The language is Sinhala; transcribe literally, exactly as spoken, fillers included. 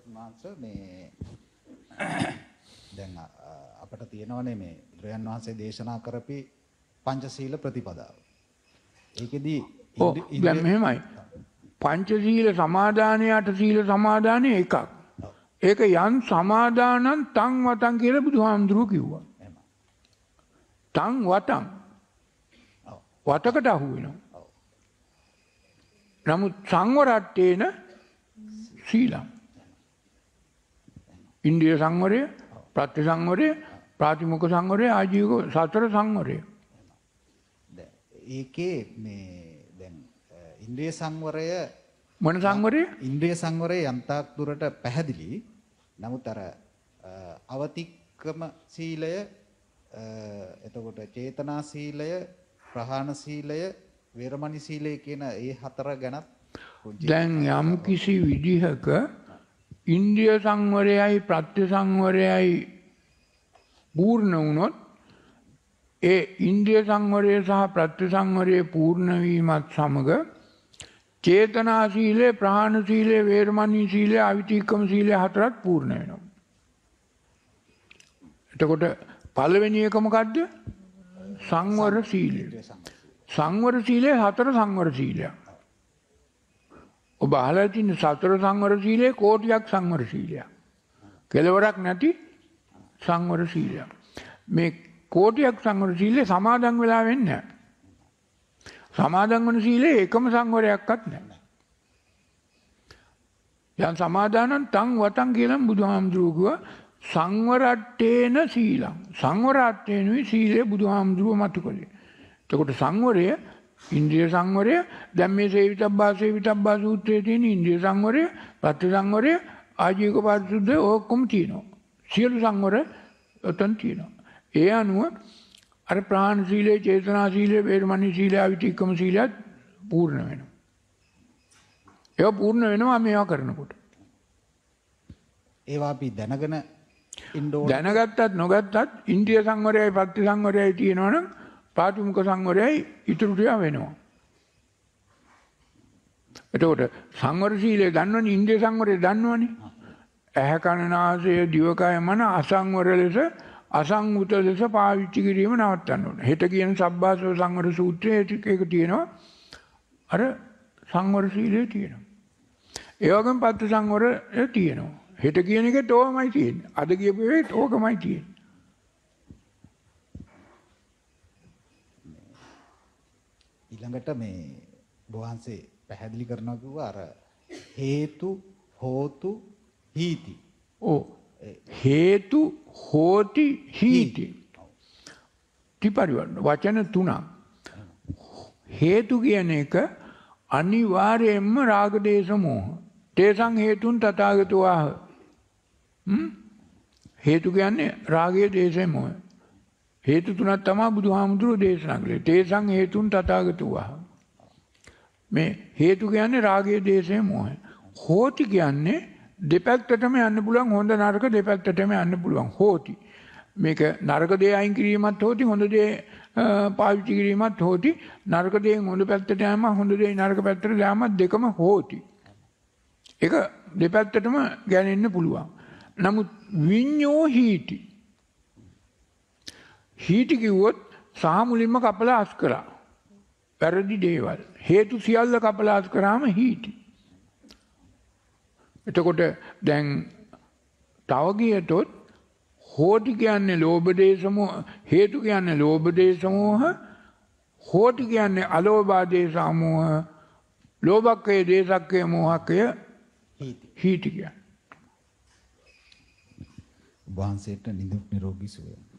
මාංශ මේ දැන් අපිට තියෙනවනේ මේ බුදුරජාන් වහන්සේ දේශනා කරපි පංචශීල ප්‍රතිපදාව. ඒකෙදි දැන් මෙහෙමයි. පංචශීල සමාදානයට සීල සමාදානය එකක්. ඒක යන් සමාදානං තං වතං කියලා බුදුහාමුදුරුවෝ කිව්වා. තං වතං. වතකට අහු වෙනවා. නමුත් සංවරට්ඨේන සීලං. ඉන්ද්‍රිය සංවරය, ප්‍රත්‍ය සංවරය, ප්‍රාතිමොක්ඛ සංවරය, ආජීවක සතර සංවරය. ඒකේ මේ දැන් ඉන්ද්‍රිය සංවරය මොන සංවරය? ඉන්ද්‍රිය සංවරය යන්තාක් දුරට පැහැදිලි. නමුත් අර අවතික්‍රම සීලය, එතකොට චේතනා සීලය, ප්‍රහාණ සීලය, වේරමණී සීලය කියන ඒ හතර ගැනත් දැන් යම් කිසි විදිහක ඉන්ද්‍රිය සංවරයයි ප්‍රත්‍ය සංවරයයි පූර්ණ වුණොත් ඒ ඉන්ද්‍රිය සංවරය සහ ප්‍රත්‍ය සංවරයේ පූර්ණ වීමත් සමග චේතනා සීලය, ප්‍රහාණ සීලය, වේරමණී සීලය, අවිතික්‍රම සීලය හතරත් පූර්ණ වෙනවා. එතකොට පළවෙනි එක මොකද්ද? සංවර සීලය. සංවර සීලය හතර සංවර සීලයක්. ඔබ අහලා තියෙන සතර සංවර සීලය කෝටියක් සංවර සීලයක්. කෙලවරක් නැති සංවර සීලයක්. මේ කෝටියක් සංවර සීලය සමාදන් වෙලා වෙන්නේ නැහැ. සමාදන් වන සීලේ එකම සංවරයක්වත් නැහැ. යන් සමාදානං තං වතං කියලා බුදුහාමුදුරුවෝ කිව්වා සංවරට්ඨේන සීලං. සංවරට්ඨේනුයි සීලය බුදුහාමුදුරුවෝ මතු කළේ. එතකොට සංවරය, ඉන්ද්‍රිය සංවරය, දැන් මේ සේවිතබ්බා සේවිතබ්බා සූත්‍රයේ තියෙන ඉන්ද්‍රිය සංවරය, ප්‍රත්‍ය සංවරය, ආජීවක පාරිශුද්ධය ඔක්කොම තියෙනවා. සියලු සංවර උතන් තියෙනවා. ඒ අනුව අර ප්‍රාණ සීලය, චේතනා සීලය, වේරමණී සීලය, අවිතික්‍රම සීලයත් පූර්ණ වෙනවා. ඒවා පූර්ණ වෙනවා මේවා කරනකොට. ඒවා අපි දැනගෙන ඉන්න ඕන. දැනගත්තත් නොගත්තත් ඉන්ද්‍රිය සංවරයයි ප්‍රත්‍ය සංවරයයි තියෙනවනම් පාටිමුඛ සංවරයයි ඉතුරු ටික වෙනවා. එතකොට සංවර සීලය දන්නවනේ, ඉන්ද්‍රිය සංවරය දන්නවනේ. ඇහැ කන නාසය දිවකය මන අසංවර ලෙස අසංවෘත ලෙස පාවිච්චි කිරීම නවත්තන්න ඕනේ. හෙට කියන සබ්බාසව සංවර සූත්‍රයේ ඒක තියෙනවා. අර සංවර සීලය තියෙනවා. ඒ වගේම පත්‍ය සංවරය තියෙනවා. හෙට කියන එකේට ඕකමයි තියෙන්නේ. අද කියපු එකේට ඕකමයි තියෙන්නේ. ඊළඟට මේ වහන්සේ පැහැදිලි කරනවා කිව්වා අර හේතු හෝතු හීති. ඔව්. හේතු හෝති හීති. ත්‍රිපරිවර්ණ වචන තුනක්. හේතු කියන එක අනිවාර්යයෙන්ම රාග දේශ මොහ. තේසං හේතුන් තථාගතෝ ආහ. හ්ම් හේතු කියන්නේ රාගය, දේශය, මොහය. හේතු තුනක් තමයි බුදුහාමුදුරුවෝ දේශනා කළේ. තේසං හේතුන් තථාගතෝ ආහ. මේ හේතු කියන්නේ රාගය, දේශය, මොහය. හෝති කියන්නේ දෙපැත්තටම යන්න පුළුවන්, හොඳ නරක දෙපැත්තටම යන්න පුළුවන්. හෝති. මේක නරක දේ අයින් කිරීමත් හෝති, හොඳ දේ පාවිච්චි කිරීමත් හෝති. නරක දේෙන් හොඳ පැත්තට යෑම, හොඳ දේ නරක පැත්තට යෑම දෙකම හෝති. ඒක දෙපැත්තටම ගැනෙන්න පුළුවන්. නමුත් විඤ්ඤෝ හීති. හීති කිව්වොත් සහ මුලින්ම කපලා අස් කරා. වැරදි දේවල්. හේතු සියල්ල කපලා අස් කරාම හීති. එතකොට දැන් තව ගියතොත් හෝති කියන්නේ ලෝභ දේශ මොහ, හේතු කියන්නේ ලෝභ දේශ මොහ, හෝති කියන්නේ අලෝභ දේශ මොහ, ලෝභක්කය දේශක්කය මොහක්කය හීති කියන්නේ. වහන්සේට නිදුක් නිරෝගී සුවය.